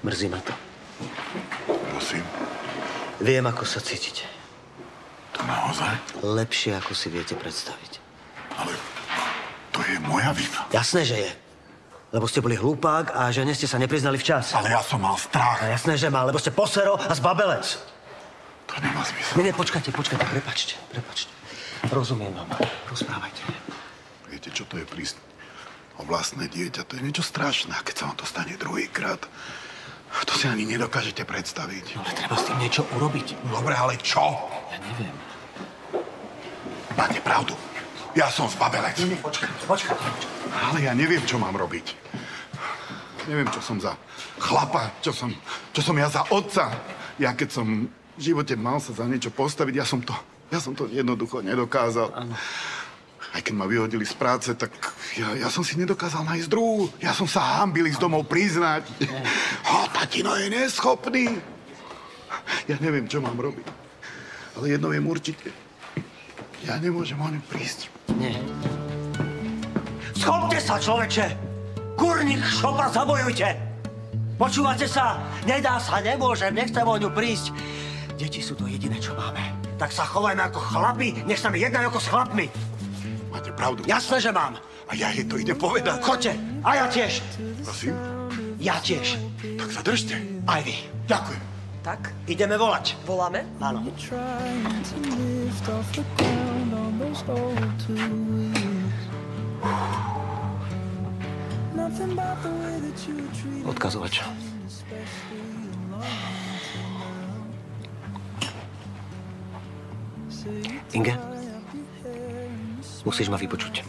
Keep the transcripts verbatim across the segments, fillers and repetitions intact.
Mrzí ma to. Prosím. Viem, ako sa cítite. To naozaj? Lepšie, ako si viete predstaviť. Ale to je moja vina. Jasné, že je. Lebo ste boli hlupák a žene ste sa nepriznali včas. Ale ja som mal strach. A jasné, že mal, lebo ste posero a zbabelec. To nemá zmysel. Nie, nie, počkajte, počkajte, prepačte, prepačte. Rozumiem vám. Rozprávajte. Viete, čo to je prísť o vlastné dieťa? To je niečo strašné. Keď sa vám to stane druhýkrát, to si ani nedokážete predstaviť. No, ale treba s tým niečo urobiť. Dobre, ale čo? Ja neviem. Máte pravdu. Ja som zbabelec. Nie, nie, počkajte, počkajte, počkajte. Ale ja neviem, čo mám robiť. Neviem, čo som za chlapa, čo som, čo som ja za otca. Ja keď som v živote mal sa za niečo postaviť, ja som to, ja som to jednoducho nedokázal. Áno. Aj keď ma vyhodili z práce, tak ja, ja som si nedokázal nájsť druhú. Ja som sa hanbil ísť domov priznať. O, tatino je neschopný. Ja neviem, čo mám robiť. Ale jedno viem určite. Ja nemôžem o ňu prísť. Nie. Schopte sa, človeče! Kurník, šopa, zabojujte! Počúvate sa? Nedá sa, nemôžem, nechcem o ňu prísť. Deti sú to jediné, čo máme. Tak sa chovajme ako chlapi, nech sa mi jednajú ako s chlapmi. Máte pravdu. Jasné, že mám. A ja jej to idem povedať. Choďte. A ja tiež. Prosím? Ja tiež. Tak sa držte. Aj vy. Ďakujem. Tak, Ideme volať. voláme? Áno. Odkazovač. Inge, musíš ma vypočuť.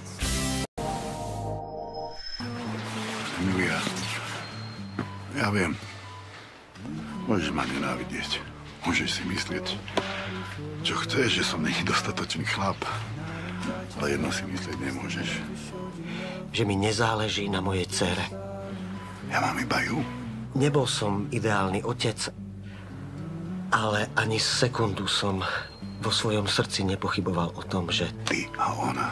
Emilia, ja viem. Môžeš ma nenávidieť. Môžeš si myslieť, čo chceš, že som není dostatočný chlap. Ale jedno si myslieť nemôžeš. Že mi nezáleží na mojej dcére. Ja mám iba ju. Nebol som ideálny otec, ale ani sekundu som vo svojom srdci nepochyboval o tom, že Ty a ona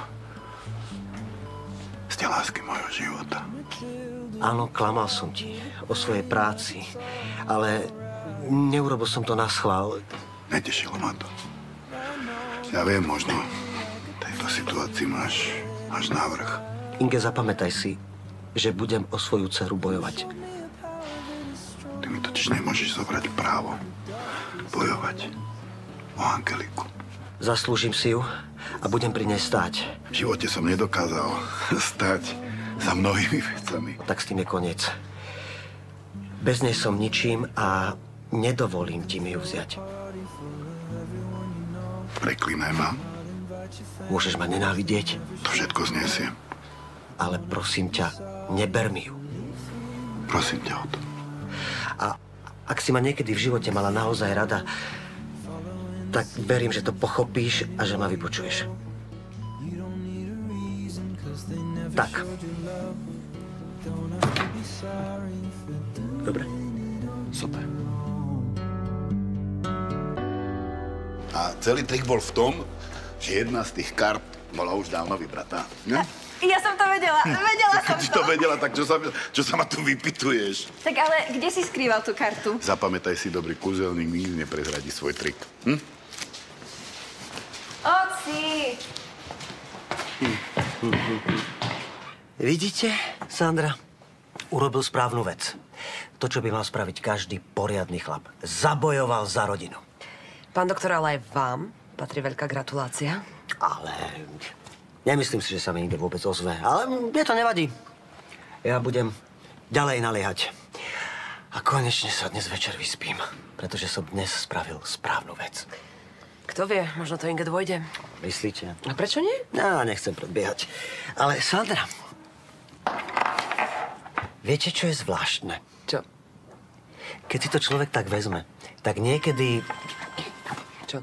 ste lásky mojho života. áno, klamal som ti o svojej práci, ale neurobil som to na schvál. Netešilo ma to. Ja viem, možno v tejto situácii máš, máš návrh. Inge, zapamätaj si, že budem o svoju dceru bojovať. Ty mi totiž nemôžeš zobrať právo bojovať o Angeliku. Zaslúžim si ju a budem pri nej stáť. V živote som nedokázal stať za mnohými vecami. Tak s tým je koniec. Bez nej som ničím a nedovolím ti mi ju vziať. Preklínaj ma. Môžeš ma nenávidieť, To všetko znesiem. ale prosím ťa, neber mi ju. Prosím ťa o to. A ak si ma niekedy v živote mala naozaj rada, tak verím, že to pochopíš a že ma vypočuješ. Tak. Dobre. Super. A celý trik bol v tom, že jedna z tých kart bola už dávno vybratá. Ne? Ja som to vedela, vedela som Keď si to. to vedela, tak čo sa, čo sa ma tu vypituješ? Tak ale kde si skrýval tú kartu? Zapamätaj si, dobrý kúzelník nikdy neprezradí svoj trik. Hm? Oci! Vidíte, Sandra? Urobil správnu vec. To, čo by mal spraviť každý poriadny chlap. Zabojoval za rodinu. Pán doktor, ale aj vám patrí veľká gratulácia. Ale nemyslím si, že sa mi nikde vôbec ozve. Ale mne to nevadí. Ja budem ďalej naliehať. A konečne sa dnes večer vyspím, pretože som dnes spravil správnu vec. Kto vie, možno to Inge dôjde. Myslíte? A prečo nie? Ja nechcem predbiehať. Ale Sandra, viete, čo je zvláštne? Čo? Keď si to človek tak vezme, tak niekedy... Čo?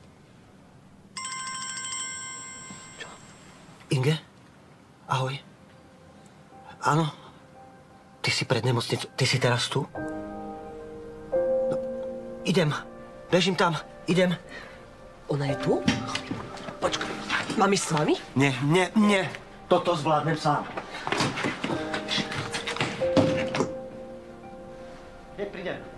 Čo? Inge? Ahoj. Áno. Ty si pred nemocnicou. Ty si teraz tu? No, idem. Bežím tam. Idem. Ona je tu? Počkaj. Mám ísť s vami? Nie, nie, nie. Toto zvládnem sám. Hneď prídem.